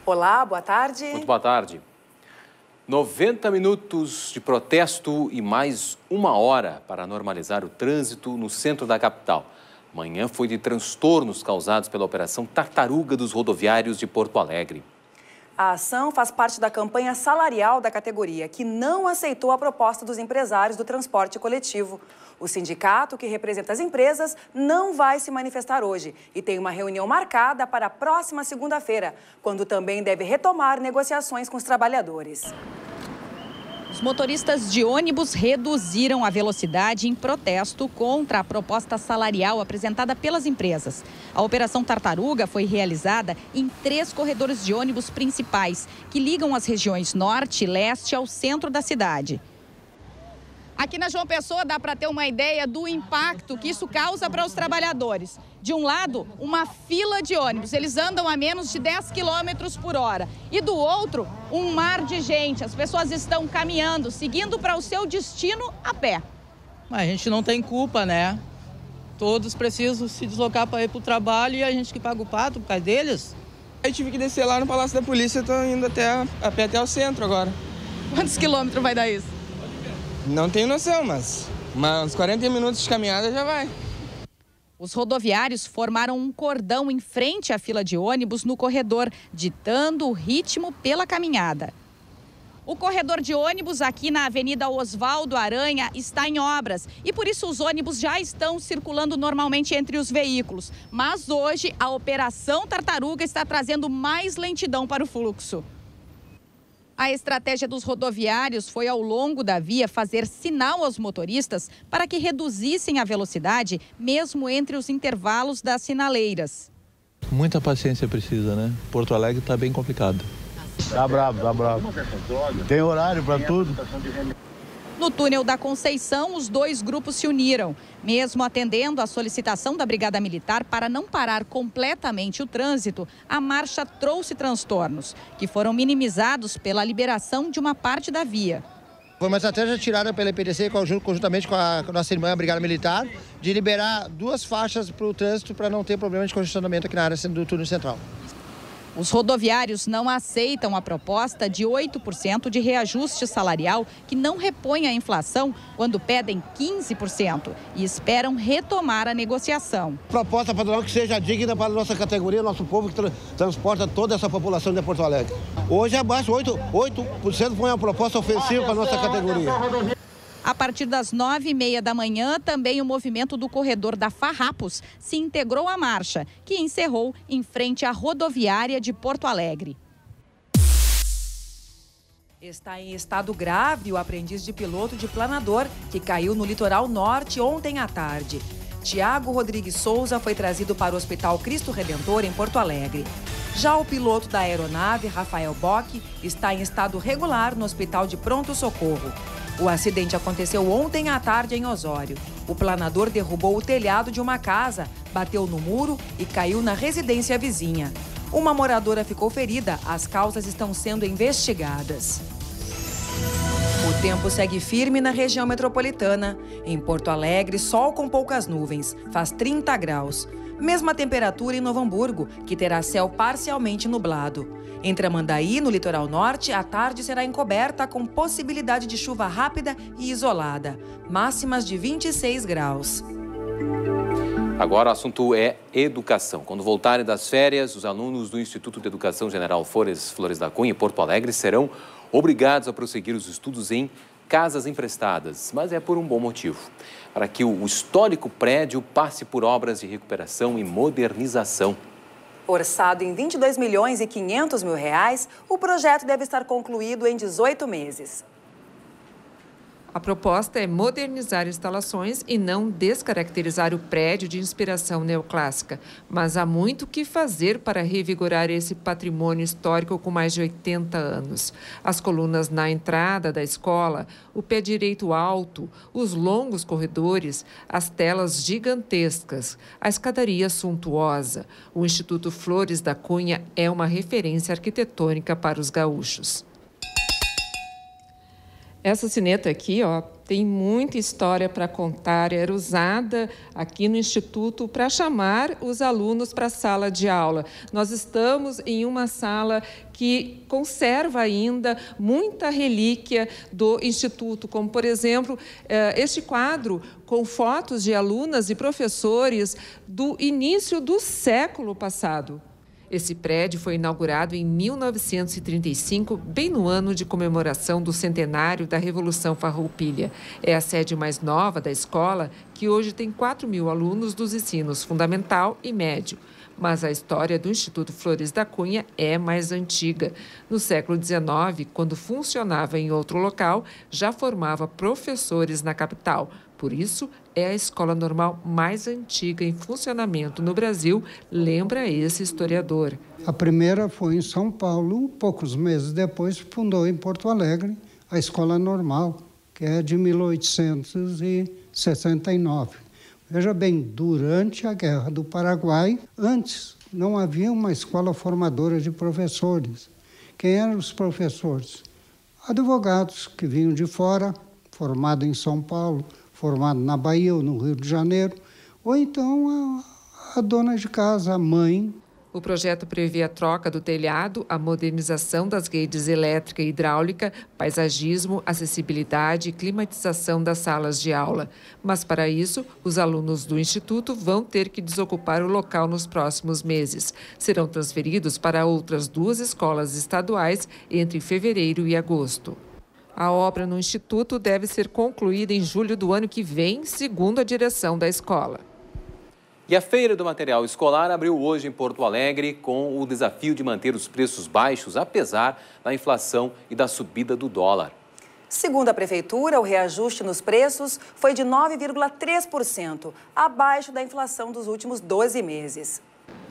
Olá, boa tarde. Muito boa tarde. 90 minutos de protesto e mais 1 hora para normalizar o trânsito no centro da capital. Manhã foi de transtornos causados pela Operação Tartaruga dos rodoviários de Porto Alegre. A ação faz parte da campanha salarial da categoria, que não aceitou a proposta dos empresários do transporte coletivo. O sindicato, que representa as empresas, não vai se manifestar hoje e tem uma reunião marcada para a próxima segunda-feira, quando também deve retomar negociações com os trabalhadores. Os motoristas de ônibus reduziram a velocidade em protesto contra a proposta salarial apresentada pelas empresas. A Operação Tartaruga foi realizada em 3 corredores de ônibus principais, que ligam as regiões norte e leste ao centro da cidade. Aqui na João Pessoa dá para ter uma ideia do impacto que isso causa para os trabalhadores. De um lado, uma fila de ônibus, eles andam a menos de 10 km por hora. E do outro, um mar de gente. As pessoas estão caminhando, seguindo para o seu destino a pé. A gente não tem culpa, né? Todos precisam se deslocar para ir para o trabalho e a gente que paga o pato por causa deles. Eu tive que descer lá no Palácio da Polícia, estou indo a pé até o centro agora. Quantos quilômetros vai dar isso? Não tenho noção, mas uns 40 minutos de caminhada já vai. Os rodoviários formaram um cordão em frente à fila de ônibus no corredor, ditando o ritmo pela caminhada. O corredor de ônibus aqui na Avenida Oswaldo Aranha está em obras e por isso os ônibus já estão circulando normalmente entre os veículos. Mas hoje a Operação Tartaruga está trazendo mais lentidão para o fluxo. A estratégia dos rodoviários foi, ao longo da via, fazer sinal aos motoristas para que reduzissem a velocidade, mesmo entre os intervalos das sinaleiras. Muita paciência precisa, né? Porto Alegre está bem complicado. Tá bravo, tá bravo. Tem horário para tudo. No túnel da Conceição, os 2 grupos se uniram, mesmo atendendo à solicitação da Brigada Militar para não parar completamente o trânsito. A marcha trouxe transtornos, que foram minimizados pela liberação de uma parte da via. Foi uma estratégia tirada pela EPTC conjuntamente com a nossa irmã, a Brigada Militar, de liberar 2 faixas para o trânsito para não ter problema de congestionamento aqui na área do túnel central. Os rodoviários não aceitam a proposta de 8% de reajuste salarial, que não repõe a inflação, quando pedem 15%, e esperam retomar a negociação. Proposta patronal que seja digna para a nossa categoria, nosso povo que transporta toda essa população de Porto Alegre. Hoje abaixo, 8% foi uma proposta ofensiva para a nossa categoria. A partir das 9h30 da manhã, também o movimento do corredor da Farrapos se integrou à marcha, que encerrou em frente à rodoviária de Porto Alegre. Está em estado grave o aprendiz de piloto de planador que caiu no litoral norte ontem à tarde. Tiago Rodrigues Souza foi trazido para o Hospital Cristo Redentor, em Porto Alegre. Já o piloto da aeronave, Rafael Bock, está em estado regular no Hospital de Pronto Socorro. O acidente aconteceu ontem à tarde em Osório. O planador derrubou o telhado de uma casa, bateu no muro e caiu na residência vizinha. Uma moradora ficou ferida. As causas estão sendo investigadas. O tempo segue firme na região metropolitana. Em Porto Alegre, sol com poucas nuvens. Faz 30 graus. Mesma temperatura em Novo Hamburgo, que terá céu parcialmente nublado. Em Tramandaí, no litoral norte, a tarde será encoberta com possibilidade de chuva rápida e isolada. Máximas de 26 graus. Agora o assunto é educação. Quando voltarem das férias, os alunos do Instituto de Educação General Flores da Cunha, em Porto Alegre, serão obrigados a prosseguir os estudos em casas emprestadas, mas é por um bom motivo. Para que o histórico prédio passe por obras de recuperação e modernização. Orçado em R$22,5 milhões, o projeto deve estar concluído em 18 meses. A proposta é modernizar instalações e não descaracterizar o prédio de inspiração neoclássica. Mas há muito o que fazer para revigorar esse patrimônio histórico com mais de 80 anos. As colunas na entrada da escola, o pé direito alto, os longos corredores, as telas gigantescas, a escadaria suntuosa. O Instituto Flores da Cunha é uma referência arquitetônica para os gaúchos. Essa sineta aqui, ó, tem muita história para contar. Era usada aqui no Instituto para chamar os alunos para a sala de aula. Nós estamos em uma sala que conserva ainda muita relíquia do Instituto, como, por exemplo, este quadro com fotos de alunas e professores do início do século passado. Esse prédio foi inaugurado em 1935, bem no ano de comemoração do centenário da Revolução Farroupilha. É a sede mais nova da escola, que hoje tem 4.000 alunos dos ensinos fundamental e médio. Mas a história do Instituto Flores da Cunha é mais antiga. No século XIX, quando funcionava em outro local, já formava professores na capital. Por isso, é a escola normal mais antiga em funcionamento no Brasil, lembra esse historiador. A primeira foi em São Paulo, poucos meses depois fundou em Porto Alegre a escola normal, que é de 1869. Veja bem, durante a Guerra do Paraguai, antes não havia uma escola formadora de professores. Quem eram os professores? Advogados que vinham de fora, formados em São Paulo, formado na Bahia ou no Rio de Janeiro, ou então a dona de casa, a mãe. O projeto prevê a troca do telhado, a modernização das redes elétrica e hidráulica, paisagismo, acessibilidade e climatização das salas de aula. Mas, para isso, os alunos do Instituto vão ter que desocupar o local nos próximos meses. Serão transferidos para outras 2 escolas estaduais entre fevereiro e agosto. A obra no Instituto deve ser concluída em julho do ano que vem, segundo a direção da escola. E a Feira do Material Escolar abriu hoje em Porto Alegre com o desafio de manter os preços baixos, apesar da inflação e da subida do dólar. Segundo a Prefeitura, o reajuste nos preços foi de 9,3%, abaixo da inflação dos últimos 12 meses.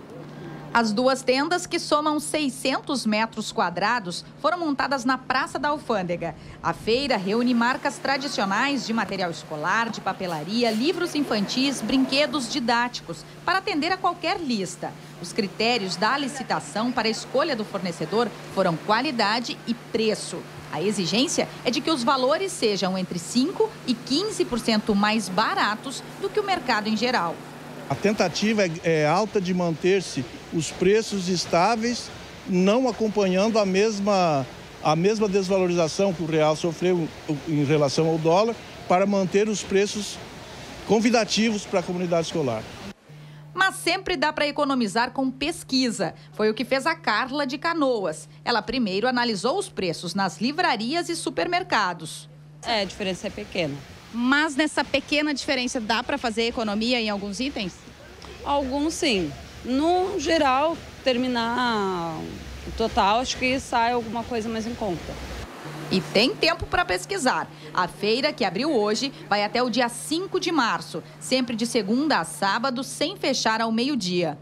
As 2 tendas, que somam 600 metros quadrados, foram montadas na Praça da Alfândega. A feira reúne marcas tradicionais de material escolar, de papelaria, livros infantis, brinquedos didáticos, para atender a qualquer lista. Os critérios da licitação para a escolha do fornecedor foram qualidade e preço. A exigência é de que os valores sejam entre 5% e 15% mais baratos do que o mercado em geral. A tentativa é alta de manter-se os preços estáveis, não acompanhando a mesma desvalorização que o real sofreu em relação ao dólar, para manter os preços convidativos para a comunidade escolar. Mas sempre dá para economizar com pesquisa. Foi o que fez a Carla de Canoas. Ela primeiro analisou os preços nas livrarias e supermercados. A diferença é pequena. Mas nessa pequena diferença dá para fazer economia em alguns itens? Alguns sim. No geral, terminar o total, acho que sai alguma coisa mais em conta. E tem tempo para pesquisar. A feira, que abriu hoje, vai até o dia 5 de março, sempre de segunda a sábado, sem fechar ao meio-dia.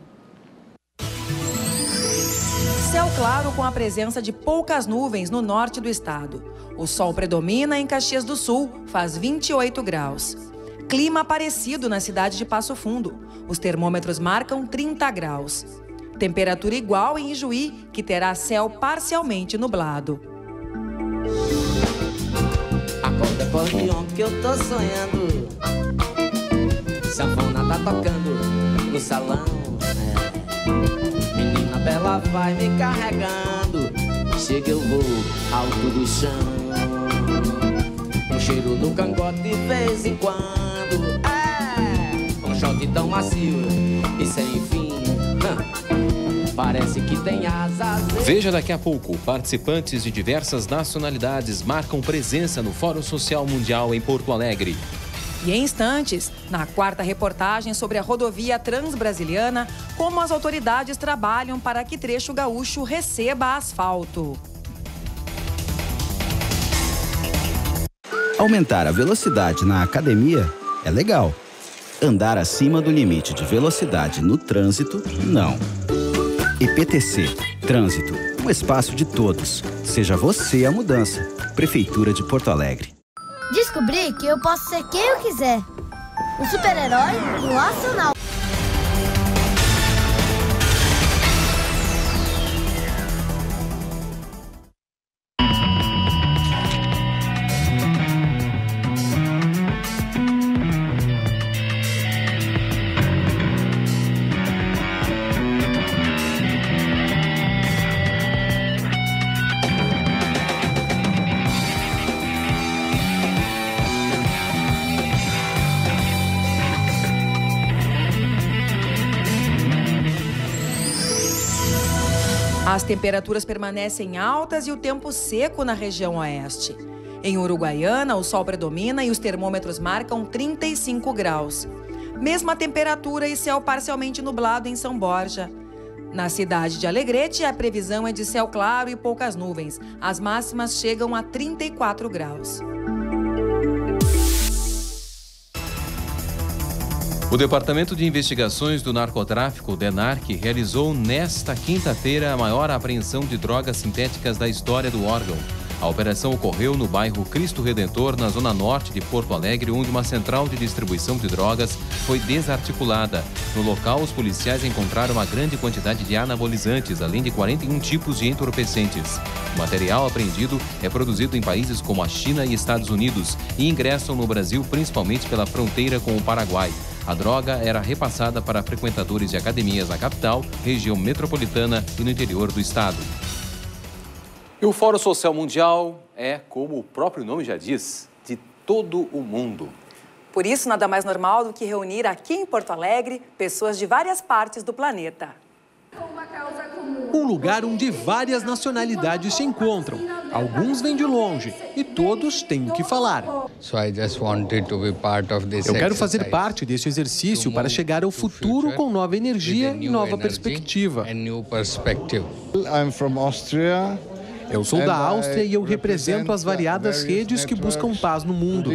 Céu claro com a presença de poucas nuvens no norte do estado. O sol predomina em Caxias do Sul, faz 28 graus. Clima parecido na cidade de Passo Fundo. Os termômetros marcam 30 graus. Temperatura igual em Ijuí, que terá céu parcialmente nublado. Acorda, acordeon, que eu tô sonhando. Sanfona tá tocando no salão. Menina bela vai me carregando. Chega eu vou alto do chão. Um cheiro no cangote de vez em quando. Um choque tão macio e sem fim. Parece que tem asas. Veja daqui a pouco. Participantes de diversas nacionalidades marcam presença no Fórum Social Mundial em Porto Alegre. E em instantes, na 4ª reportagem sobre a rodovia Transbrasiliana, como as autoridades trabalham para que trecho gaúcho receba asfalto. Aumentar a velocidade na academia é legal. Andar acima do limite de velocidade no trânsito, não. IPTC, Trânsito, um espaço de todos. Seja você a mudança. Prefeitura de Porto Alegre. Descobri que eu posso ser quem eu quiser. Um super-herói e um astronauta. As temperaturas permanecem altas e o tempo seco na região oeste. Em Uruguaiana, o sol predomina e os termômetros marcam 35 graus. Mesma temperatura e céu parcialmente nublado em São Borja. Na cidade de Alegrete, a previsão é de céu claro e poucas nuvens. As máximas chegam a 34 graus. O Departamento de Investigações do Narcotráfico, DENARC, realizou nesta quinta-feira a maior apreensão de drogas sintéticas da história do órgão. A operação ocorreu no bairro Cristo Redentor, na zona norte de Porto Alegre, onde uma central de distribuição de drogas foi desarticulada. No local, os policiais encontraram uma grande quantidade de anabolizantes, além de 41 tipos de entorpecentes. O material apreendido é produzido em países como a China e Estados Unidos e ingressam no Brasil principalmente pela fronteira com o Paraguai. A droga era repassada para frequentadores de academias na capital, região metropolitana e no interior do estado. E o Fórum Social Mundial é, como o próprio nome já diz, de todo o mundo. Por isso, nada mais normal do que reunir aqui em Porto Alegre pessoas de várias partes do planeta. Um lugar onde várias nacionalidades se encontram. Alguns vêm de longe e todos têm o que falar. Eu quero fazer parte desse exercício para chegar ao futuro com nova energia e nova perspectiva. Eu sou da Áustria e eu represento as variadas redes que buscam paz no mundo.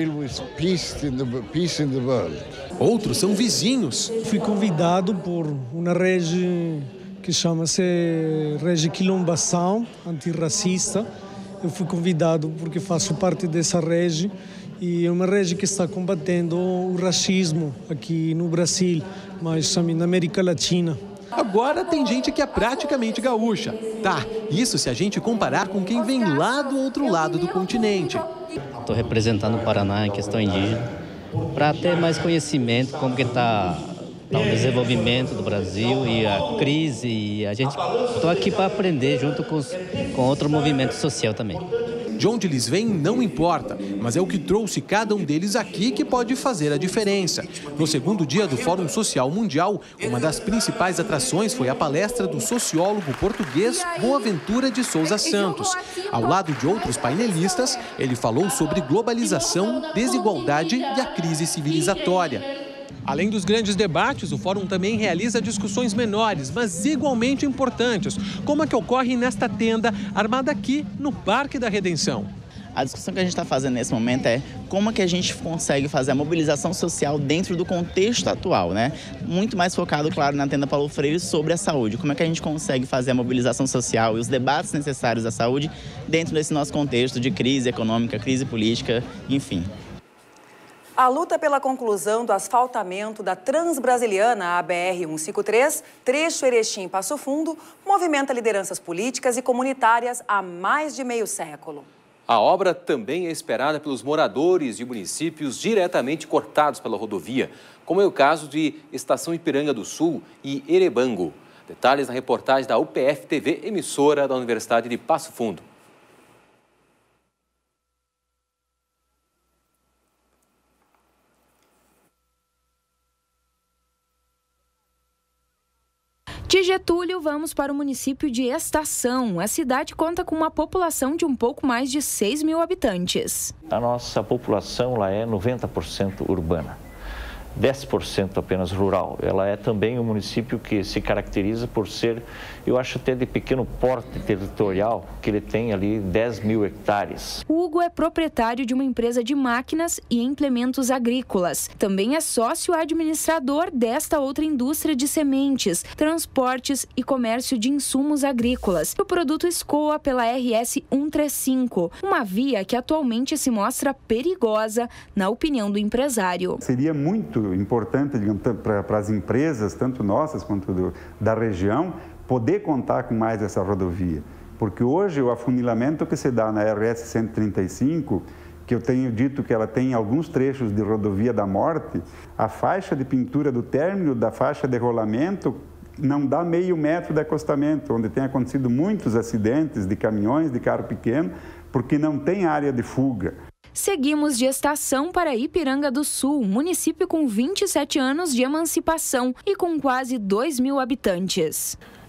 Outros são vizinhos. Fui convidado por uma rede que chama-se Rede Quilombação, antirracista. Eu fui convidado porque faço parte dessa rede e é uma rede que está combatendo o racismo aqui no Brasil, mas também na América Latina. Agora tem gente que é praticamente gaúcha. Tá, isso se a gente comparar com quem vem lá do outro lado do continente. Estou representando o Paraná em questão indígena para ter mais conhecimento como que está o desenvolvimento do Brasil e a crise. E a gente estou aqui para aprender junto com outro movimento social também. De onde eles vêm não importa, mas é o que trouxe cada um deles aqui que pode fazer a diferença. No segundo dia do Fórum Social Mundial, uma das principais atrações foi a palestra do sociólogo português Boaventura de Souza Santos. Ao lado de outros painelistas, ele falou sobre globalização, desigualdade e a crise civilizatória. Além dos grandes debates, o Fórum também realiza discussões menores, mas igualmente importantes, como a que ocorre nesta tenda armada aqui no Parque da Redenção. A discussão que a gente está fazendo nesse momento é como é que a gente consegue fazer a mobilização social dentro do contexto atual, né? Muito mais focado, claro, na tenda Paulo Freire sobre a saúde. Como é que a gente consegue fazer a mobilização social e os debates necessários da saúde dentro desse nosso contexto de crise econômica, crise política, enfim. A luta pela conclusão do asfaltamento da Transbrasiliana, a BR-153, trecho Erechim-Passo Fundo, movimenta lideranças políticas e comunitárias há mais de meio século. A obra também é esperada pelos moradores de municípios diretamente cortados pela rodovia, como é o caso de Estação Ipiranga do Sul e Erebango. Detalhes na reportagem da UPF TV, emissora da Universidade de Passo Fundo. De Getúlio, vamos para o município de Estação. A cidade conta com uma população de um pouco mais de 6 mil habitantes. A nossa população lá é 90% urbana, 10% apenas rural. Ela é também um município que se caracteriza por ser, eu acho até de pequeno porte territorial, que ele tem ali 10 mil hectares. Hugo é proprietário de uma empresa de máquinas e implementos agrícolas. Também é sócio administrador desta outra indústria de sementes, transportes e comércio de insumos agrícolas. O produto escoa pela RS 135, uma via que atualmente se mostra perigosa, na opinião do empresário. Seria muito importante, digamos, para as empresas, tanto nossas quanto da região, poder contar com mais essa rodovia. Porque hoje o afunilamento que se dá na RS 135, que eu tenho dito que ela tem alguns trechos de rodovia da morte, a faixa de pintura do término da faixa de rolamento não dá meio metro de acostamento, onde tem acontecido muitos acidentes de caminhões, de carro pequeno, porque não tem área de fuga. Seguimos de Estação para Ipiranga do Sul, município com 27 anos de emancipação e com quase 2 mil habitantes.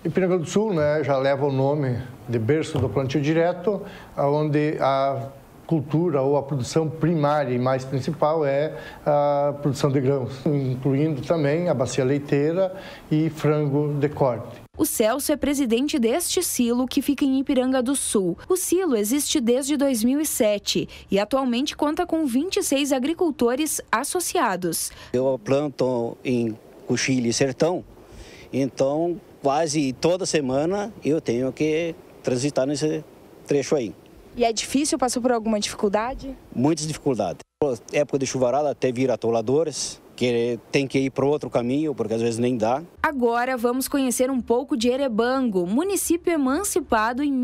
Ipiranga do Sul, né, já leva o nome de berço do plantio direto, onde a cultura ou a produção primária e mais principal é a produção de grãos, incluindo também a bacia leiteira e frango de corte. O Celso é presidente deste silo que fica em Ipiranga do Sul. O silo existe desde 2007 e atualmente conta com 26 agricultores associados. Eu planto em Coxilha e Sertão, então quase toda semana eu tenho que transitar nesse trecho aí. E é difícil? Passou por alguma dificuldade? Muitas dificuldades. Época de chuvarada até vir atoladores, que tem que ir para outro caminho, porque às vezes nem dá. Agora vamos conhecer um pouco de Erebango, município emancipado em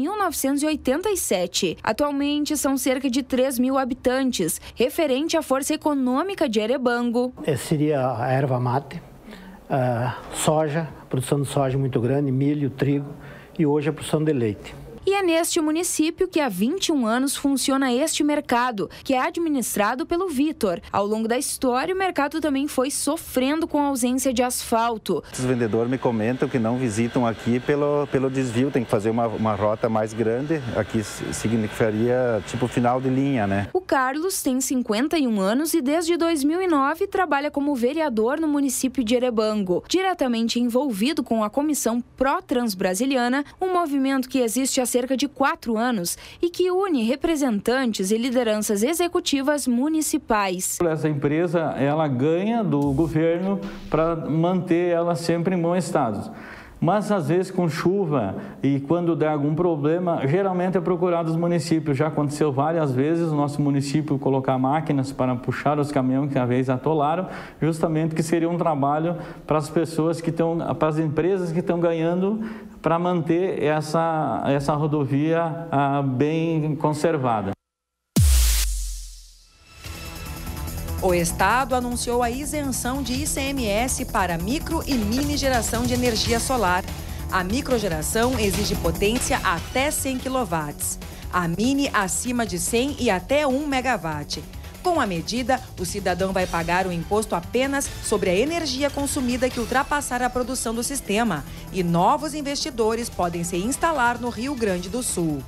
1987. Atualmente são cerca de 3.000 habitantes. Referente à força econômica de Erebango. Seria a erva mate, soja, produção de soja muito grande, milho, trigo e hoje a produção de leite. E é neste município que há 21 anos funciona este mercado, que é administrado pelo Vitor. Ao longo da história, o mercado também foi sofrendo com a ausência de asfalto. Os vendedores me comentam que não visitam aqui pelo desvio, tem que fazer uma rota mais grande. Aqui significaria tipo final de linha, né? O Carlos tem 51 anos e desde 2009 trabalha como vereador no município de Erebango, diretamente envolvido com a Comissão Pró-Transbrasiliana, um movimento que existe há cerca de 4 anos e que une representantes e lideranças executivas municipais. Essa empresa, ela ganha do governo para manter ela sempre em bom estado. Mas, às vezes, com chuva e quando der algum problema, geralmente é procurado os municípios. Já aconteceu várias vezes o nosso município colocar máquinas para puxar os caminhões que às vezes atolaram, justamente que seria um trabalho para as pessoas que estão, para as empresas que estão ganhando, para manter essa rodovia bem conservada. O Estado anunciou a isenção de ICMS para micro e mini geração de energia solar. A microgeração exige potência até 100 kW, a mini acima de 100 e até 1 MW. Com a medida, o cidadão vai pagar o imposto apenas sobre a energia consumida que ultrapassar a produção do sistema. E novos investidores podem se instalar no Rio Grande do Sul.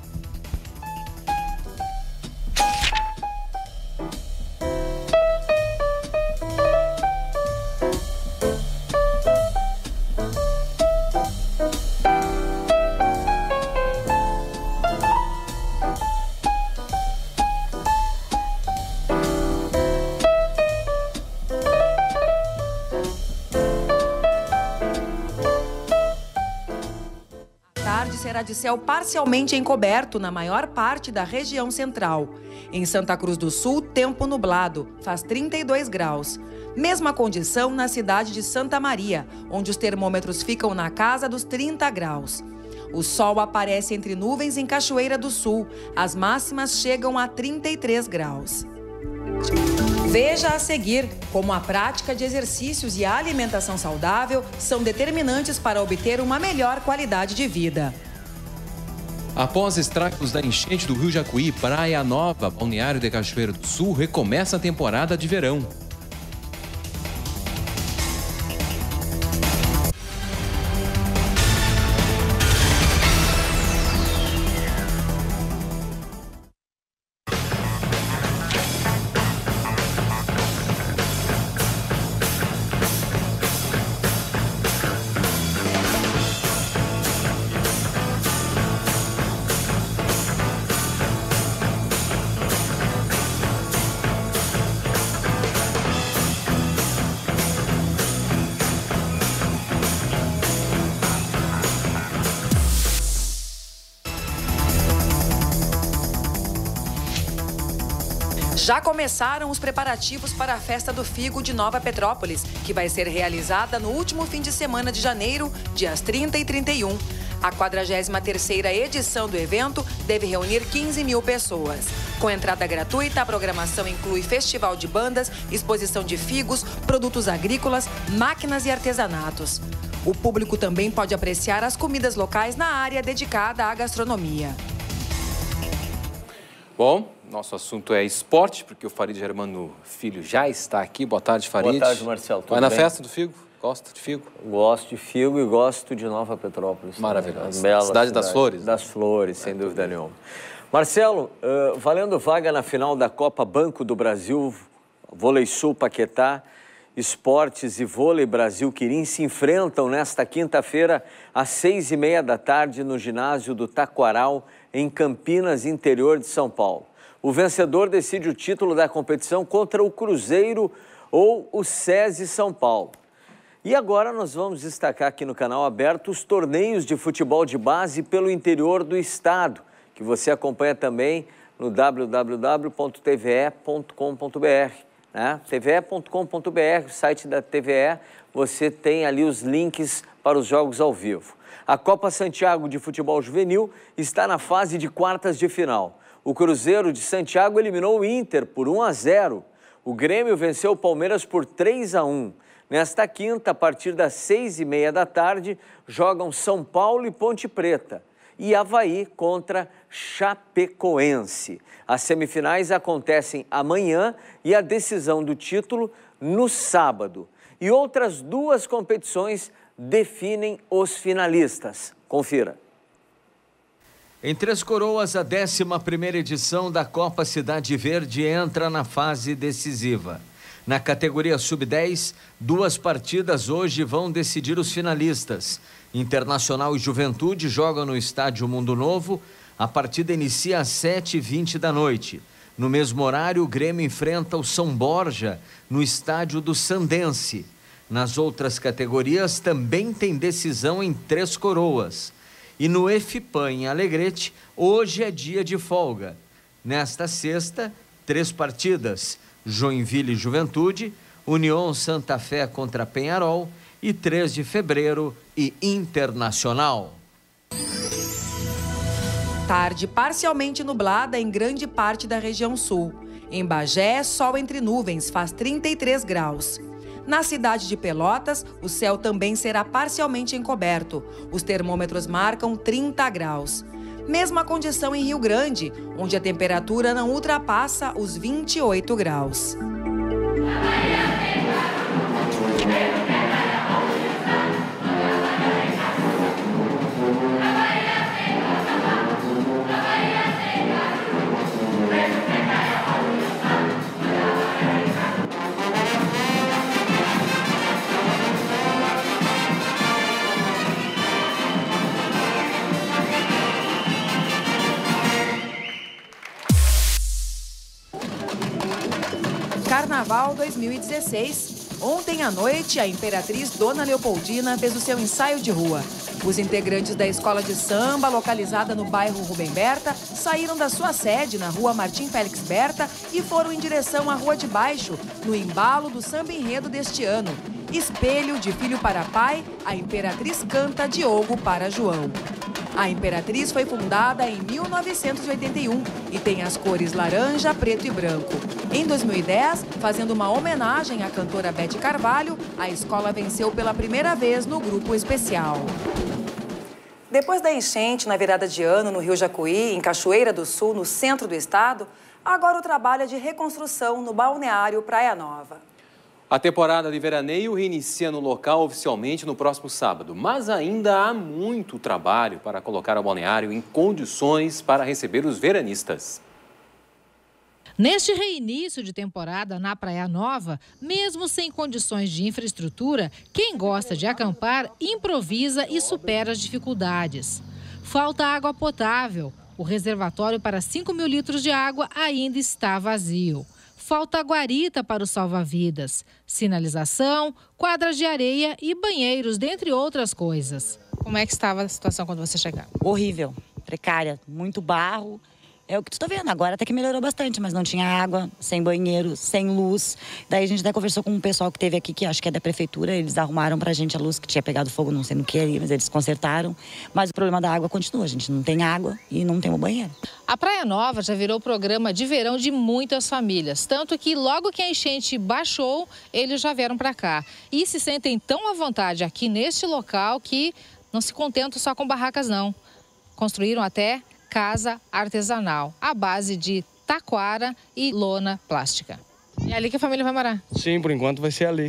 Será de céu parcialmente encoberto na maior parte da região central. Em Santa Cruz do Sul, tempo nublado, faz 32 graus. Mesma condição na cidade de Santa Maria, onde os termômetros ficam na casa dos 30 graus. O sol aparece entre nuvens em Cachoeira do Sul. As máximas chegam a 33 graus. Veja a seguir como a prática de exercícios e a alimentação saudável são determinantes para obter uma melhor qualidade de vida. Após estragos da enchente do Rio Jacuí, Praia Nova, Balneário de Cachoeira do Sul, recomeça a temporada de verão. Já começaram os preparativos para a Festa do Figo de Nova Petrópolis, que vai ser realizada no último fim de semana de janeiro, dias 30 e 31. A 43ª edição do evento deve reunir 15 mil pessoas. Com entrada gratuita, a programação inclui festival de bandas, exposição de figos, produtos agrícolas, máquinas e artesanatos. O público também pode apreciar as comidas locais na área dedicada à gastronomia. Bom, nosso assunto é esporte, porque o Farid Germano Filho já está aqui. Boa tarde, Farid. Boa tarde, Marcelo. Tudo Vai na bem? festa do Figo? Gosta de Figo? Gosto de Figo e gosto de Nova Petrópolis. Maravilhoso. Cidade das Flores? Das Flores, sem dúvida nenhuma. Marcelo, valendo vaga na final da Copa Banco do Brasil, Vôlei Sul Paquetá, Esportes e Vôlei Brasil Quirim se enfrentam nesta quinta-feira às 6h30 da tarde no ginásio do Taquaral, em Campinas, interior de São Paulo. O vencedor decide o título da competição contra o Cruzeiro ou o SESI São Paulo. E agora nós vamos destacar aqui no canal aberto os torneios de futebol de base pelo interior do estado, que você acompanha também no www.tve.com.br. Né? tve.com.br, o site da TVE, você tem ali os links para os jogos ao vivo. A Copa Santiago de Futebol Juvenil está na fase de quartas de final. O Cruzeiro de Santiago eliminou o Inter por 1-0. O Grêmio venceu o Palmeiras por 3-1. Nesta quinta, a partir das 6h30 da tarde, jogam São Paulo e Ponte Preta e Avaí contra Chapecoense. As semifinais acontecem amanhã e a decisão do título no sábado. E outras duas competições definem os finalistas. Confira. Em Três Coroas, a 11ª edição da Copa Cidade Verde entra na fase decisiva. Na categoria Sub-10, 2 partidas hoje vão decidir os finalistas. Internacional e Juventude jogam no estádio Mundo Novo. A partida inicia às 7h20 da noite. No mesmo horário, o Grêmio enfrenta o São Borja no estádio do Sandense. Nas outras categorias, também tem decisão em Três Coroas. E no EFIPAM, em Alegrete, hoje é dia de folga. Nesta sexta, 3 partidas. Joinville e Juventude, União Santa Fé contra Penharol e 3 de fevereiro e Internacional. Tarde parcialmente nublada em grande parte da região sul. Em Bagé, sol entre nuvens, faz 33 graus. Na cidade de Pelotas, o céu também será parcialmente encoberto. Os termômetros marcam 30 graus. Mesma condição em Rio Grande, onde a temperatura não ultrapassa os 28 graus. Carnaval 2016. Ontem à noite, a Imperatriz Dona Leopoldina fez o seu ensaio de rua. Os integrantes da escola de samba, localizada no bairro Rubem Berta, saíram da sua sede na rua Martim Félix Berta e foram em direção à Rua de Baixo, no embalo do samba enredo deste ano. Espelho de filho para pai, a Imperatriz canta Diogo para João. A Imperatriz foi fundada em 1981 e tem as cores laranja, preto e branco. Em 2010, fazendo uma homenagem à cantora Bete Carvalho, a escola venceu pela primeira vez no grupo especial. Depois da enchente na virada de ano no Rio Jacuí, em Cachoeira do Sul, no centro do estado, agora o trabalho é de reconstrução no balneário Praia Nova. A temporada de veraneio reinicia no local oficialmente no próximo sábado, mas ainda há muito trabalho para colocar o balneário em condições para receber os veranistas. Neste reinício de temporada na Praia Nova, mesmo sem condições de infraestrutura, quem gosta de acampar improvisa e supera as dificuldades. Falta água potável. O reservatório para 5.000 litros de água ainda está vazio. Falta guarita para os salva-vidas, sinalização, quadras de areia e banheiros, dentre outras coisas. Como é que estava a situação quando você chegava? Horrível, precária, muito barro. É o que tu tá vendo, agora até que melhorou bastante, mas não tinha água, sem banheiro, sem luz. Daí a gente até conversou com um pessoal que teve aqui, que acho que é da prefeitura, eles arrumaram pra gente a luz que tinha pegado fogo, não sei no que ali, mas eles consertaram. Mas o problema da água continua, a gente não tem água e não tem um banheiro. A Praia Nova já virou programa de verão de muitas famílias, tanto que logo que a enchente baixou, eles já vieram pra cá. E se sentem tão à vontade aqui neste local que não se contentam só com barracas não. Construíram até casa artesanal, à base de taquara e lona plástica. É ali que a família vai morar? Sim, por enquanto vai ser ali.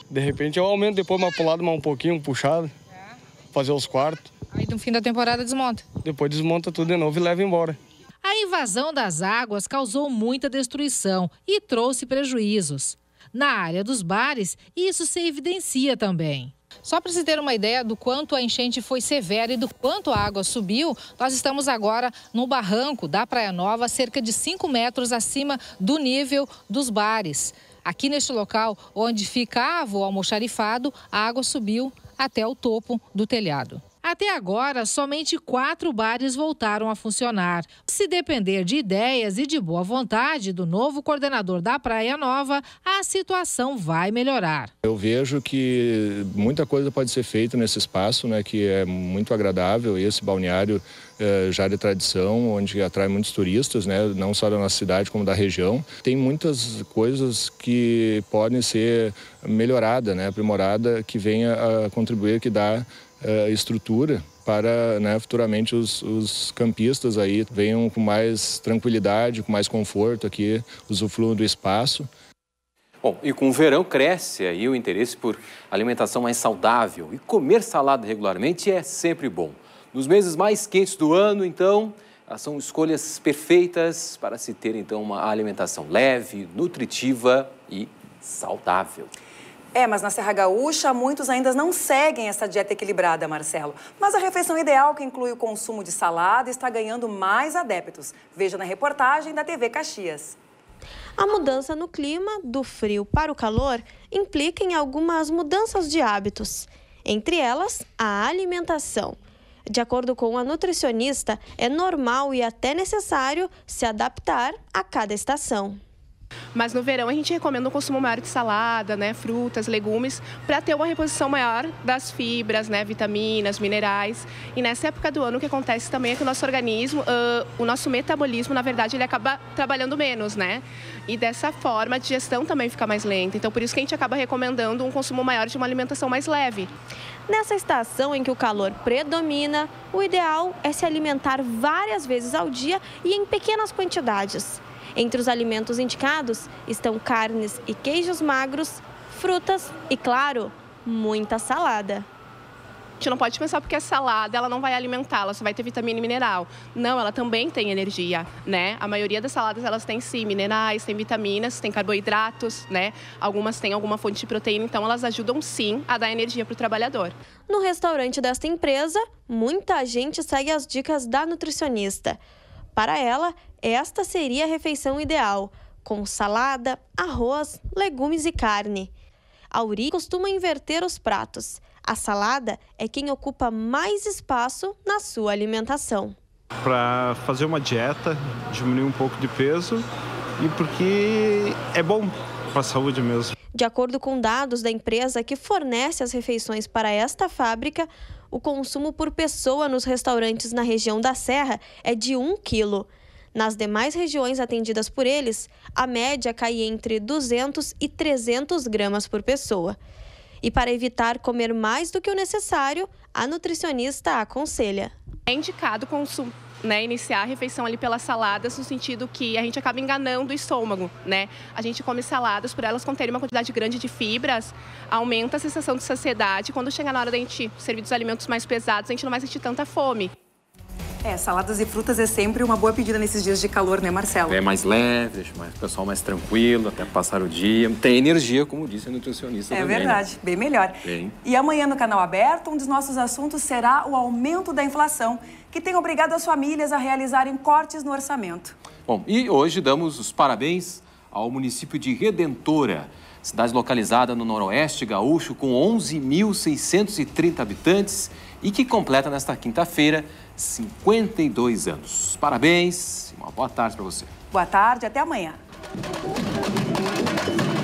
De repente eu aumento depois mais pro lado, mais um pouquinho, puxado. Fazer os quartos. Aí no fim da temporada desmonta? Depois desmonta tudo de novo e leva embora. A invasão das águas causou muita destruição e trouxe prejuízos. Na área dos bares, isso se evidencia também. Só para se ter uma ideia do quanto a enchente foi severa e do quanto a água subiu, nós estamos agora no barranco da Praia Nova, cerca de 5 metros acima do nível dos bares. Aqui neste local, onde ficava o almoxarifado, a água subiu até o topo do telhado. Até agora, somente 4 bares voltaram a funcionar. Se depender de ideias e de boa vontade do novo coordenador da Praia Nova, a situação vai melhorar. Eu vejo que muita coisa pode ser feita nesse espaço, né, que é muito agradável, esse balneário já de tradição, onde atrai muitos turistas, né, não só da nossa cidade como da região. Tem muitas coisas que podem ser melhoradas, né, aprimorada, que venha a contribuir, que dá estrutura para, né, futuramente os campistas aí venham com mais tranquilidade, com mais conforto aqui, usufruam do espaço. Bom, e com o verão cresce aí o interesse por alimentação mais saudável, e comer salada regularmente é sempre bom. Nos meses mais quentes do ano, então, são escolhas perfeitas para se ter então uma alimentação leve, nutritiva e saudável. Mas na Serra Gaúcha, muitos ainda não seguem essa dieta equilibrada, Marcelo. Mas a refeição ideal, que inclui o consumo de salada, está ganhando mais adeptos. Veja na reportagem da TV Caxias. A mudança no clima, do frio para o calor, implica em algumas mudanças de hábitos. Entre elas, a alimentação. De acordo com a nutricionista, é normal e até necessário se adaptar a cada estação. Mas no verão a gente recomenda um consumo maior de salada, né, frutas, legumes, para ter uma reposição maior das fibras, né, vitaminas, minerais. E nessa época do ano o que acontece também é que o nosso organismo, o nosso metabolismo, na verdade, ele acaba trabalhando menos, né? E dessa forma a digestão também fica mais lenta. Então por isso que a gente acaba recomendando um consumo maior de uma alimentação mais leve. Nessa estação em que o calor predomina, o ideal é se alimentar várias vezes ao dia e em pequenas quantidades. Entre os alimentos indicados estão carnes e queijos magros, frutas e, claro, muita salada. A gente não pode pensar porque a salada ela não vai alimentar, ela só vai ter vitamina e mineral. Não, ela também tem energia, né? A maioria das saladas elas têm sim minerais, têm vitaminas, têm carboidratos, né? Algumas têm alguma fonte de proteína, então elas ajudam sim a dar energia para o trabalhador. No restaurante desta empresa, muita gente segue as dicas da nutricionista. Para ela, esta seria a refeição ideal, com salada, arroz, legumes e carne. A Uri costuma inverter os pratos. A salada é quem ocupa mais espaço na sua alimentação. Para fazer uma dieta, diminuir um pouco de peso e porque é bom para a saúde mesmo. De acordo com dados da empresa que fornece as refeições para esta fábrica, o consumo por pessoa nos restaurantes na região da Serra é de 1 quilo. Nas demais regiões atendidas por eles, a média cai entre 200 e 300 gramas por pessoa. E para evitar comer mais do que o necessário, a nutricionista aconselha. É indicado iniciar a refeição ali pelas saladas, no sentido que a gente acaba enganando o estômago, né? A gente come saladas, por elas conterem uma quantidade grande de fibras, aumenta a sensação de saciedade. Quando chegar na hora da gente servir dos alimentos mais pesados, a gente não vai sentir tanta fome. Saladas e frutas é sempre uma boa pedida nesses dias de calor, né, Marcelo? É mais leve, deixa o pessoal mais tranquilo, até passar o dia. Tem energia, como disse a nutricionista também. É verdade, né? Bem melhor. Bem. E amanhã no Canal Aberto, um dos nossos assuntos será o aumento da inflação, que tem obrigado as famílias a realizarem cortes no orçamento. Bom, e hoje damos os parabéns ao município de Redentora, cidade localizada no noroeste gaúcho, com 11.630 habitantes e que completa nesta quinta-feira 52 anos. Parabéns e uma boa tarde para você. Boa tarde, até amanhã.